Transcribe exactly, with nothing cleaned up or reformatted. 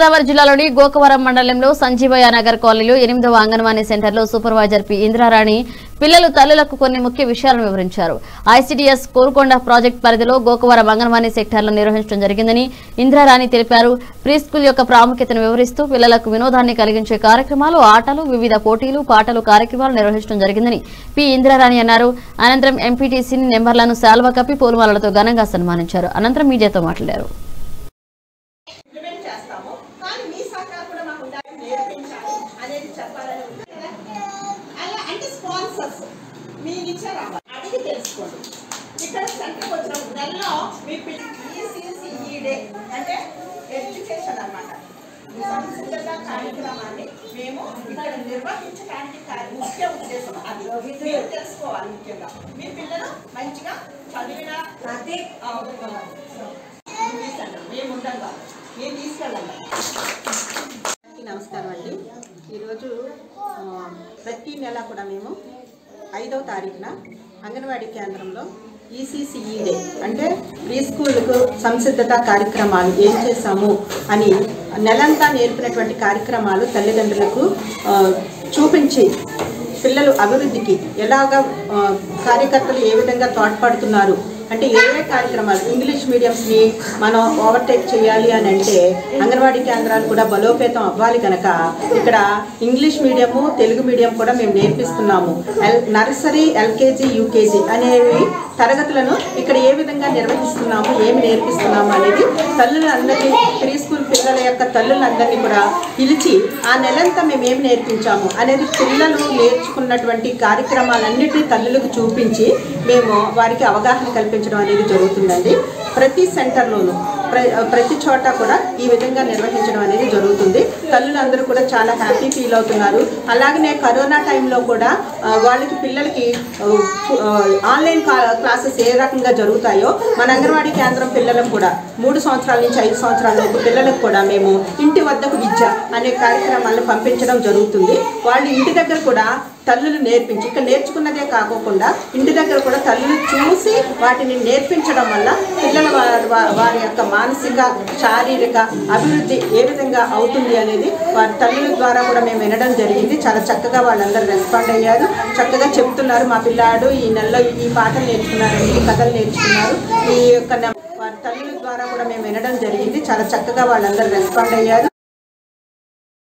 గోదావరి జిల్లాలోని గోకవరం మండలంలో సంజీవయ్య నగర్ కాలనీలో ఎనిమిదవ అంగన్వాడీ సెంటర్లో సూపర్వైజర్ పి ఇంద్రారాణి పిల్లలు తల్లులకు కొన్ని ముఖ్య విషయాలను వివరించారు. ఐసీడీఎస్ కోరుకొండ ప్రాజెక్టు పరిధిలో గోకవరం అంగన్వాడీ సెక్టార్లో నిర్వహించడం జరిగిందని ఇంద్రారాణి తెలిపారు. ప్రీ స్కూల్ యొక్క ప్రాముఖ్యతను వివరిస్తూ పిల్లలకు వినోదాన్ని కలిగించే కార్యక్రమాలు, ఆటలు, వివిధ పోటీలు, పాటలు కార్యక్రమాలు నిర్వహించడం జరిగిందని పి ఇంద్రారాణి అన్నారు. అనంతరం ఎంపీటీసీ నెంబర్లను శాల్వా కప్పి పూలమాలలతో ఘనంగా సన్మానించారు. అనంతరం మీడియాతో మాట్లాడారు. అడిగి తెలుసుకోండి. ఇక్కడ సెంటర్కి వచ్చిన నెలలో మీ ఈసీసీఈ డే అంటే ఎడ్యుకేషన్ అన్నమాట. సంసిద్ధత కార్యక్రమాన్ని మేము ఇక్కడ నిర్వహించడానికి ముఖ్య ఉద్దేశం అది మీరు తెలుసుకోవాలి. ముఖ్యంగా మీ పిల్లలు మంచిగా చదివిన ప్రతి మేము ఉండగా మేము తీసుకెళ్ళాలి. నమస్కారం అండి. ఈరోజు ప్రతి నెల కూడా మేము ఐదవ తారీఖున అంగన్వాడీ కేంద్రంలో ఈసీసీఈ డే అంటే ప్రీ స్కూల్కు సంసిద్ధత కార్యక్రమాలు ఏం చేశాము అని నెలంతా నేర్పినటువంటి కార్యక్రమాలు తల్లిదండ్రులకు చూపించి పిల్లలు అభివృద్ధికి ఎలాగ కార్యకర్తలు ఏ విధంగా తోడ్పడుతున్నారు అంటే ఏవే కార్యక్రమాలు ఇంగ్లీష్ మీడియంస్ని మనం ఓవర్టేక్ చేయాలి అని అంటే అంగన్వాడీ కేంద్రాలు కూడా బలోపేతం అవ్వాలి కనుక ఇక్కడ ఇంగ్లీష్ మీడియము తెలుగు మీడియం కూడా మేము నేర్పిస్తున్నాము. ఎల్ నర్సరీ ఎల్కేజీ యూకేజీ అనేవి తరగతులను ఇక్కడ ఏ విధంగా నిర్వహిస్తున్నాము, ఏమి నేర్పిస్తున్నాము అనేది తల్లులందరినీ ప్రీ స్కూల్ పిల్లల యొక్క తల్లులందరినీ కూడా పిలిచి ఆ నెలంతా మేము ఏమి నేర్పించాము అనేది పిల్లలు నేర్చుకున్నటువంటి కార్యక్రమాలన్నింటినీ తల్లులకు చూపించి మేము వారికి అవగాహన కల్పించడం అనేది జరుగుతుందండి. ప్రతి సెంటర్లోనూ ప్ర ప్రతి చోట కూడా ఈ విధంగా నిర్వహించడం అనేది జరుగుతుంది. తల్లులందరూ కూడా చాలా హ్యాపీ ఫీల్ అవుతున్నారు. అలాగనే కరోనా టైంలో కూడా వాళ్ళకి పిల్లలకి ఆన్లైన్ క్లాసెస్ ఏ రకంగా జరుగుతాయో మన అంగన్వాడీ కేంద్రం పిల్లలకు కూడా మూడు సంవత్సరాల నుంచి ఐదు సంవత్సరాల లోపు పిల్లలకు కూడా మేము ఇంటి వద్దకు విద్య అనే కార్యక్రమాలను పంపించడం జరుగుతుంది. వాళ్ళు ఇంటి దగ్గర కూడా తల్లులు నేర్పించి ఇక్కడ నేర్చుకున్నదే కాకుండా ఇంటి దగ్గర కూడా తల్లులు చూసి వాటిని నేర్పించడం వల్ల పిల్లల వారి యొక్క మానసిక శారీరక అభివృద్ధి ఏ విధంగా అవుతుంది అనేది వారి తల్లుల ద్వారా కూడా మేము వినడం జరిగింది. చాలా చక్కగా వాళ్ళందరూ రెస్పాండ్ అయ్యారు. చక్కగా చెప్తున్నారు, మా పిల్లాడు ఈ నెలలో ఈ పాటలు నేర్చుకున్నారు, ఈ కథలు నేర్చుకున్నారు. ఈ యొక్క వారి తల్లుల ద్వారా కూడా మేము వినడం జరిగింది. చాలా చక్కగా వాళ్ళందరూ రెస్పాండ్ అయ్యారు.